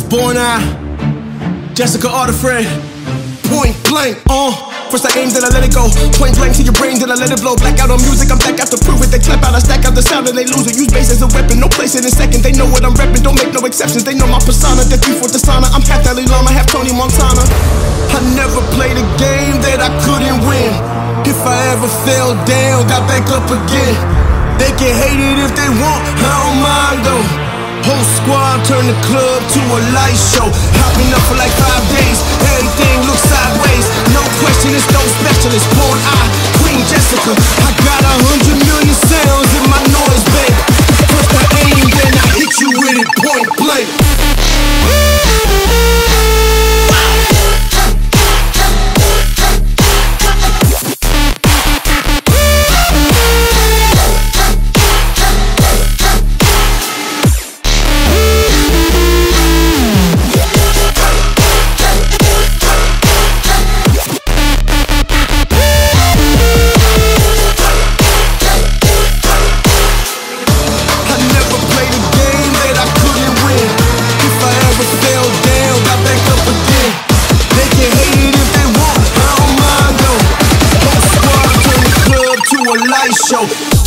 Born Eye, Jessica Arterfred, Point Blank. First I aim, then I let it go. Point blank to your brain, then I let it blow. Black out on music, I'm back out to prove it. They clap out, I stack out the sound and they lose it. Use bass as a weapon, no place in a second. They know what I'm reppin', don't make no exceptions. They know my persona, death before dishonor. I'm half Dalai Lama, half Tony Montana. I never played a game that I couldn't win. If I ever fell down, got back up again. They can hate it if they want, I don't mind though. Whole squad turn the club to a light show. I've been up for like 5 days, everything looks sideways. No question, it's no specialist. Born Eye, Queen Jessica. I got 100 million sounds in my noise bank. First I aim, then I hit you with it point blank. Show.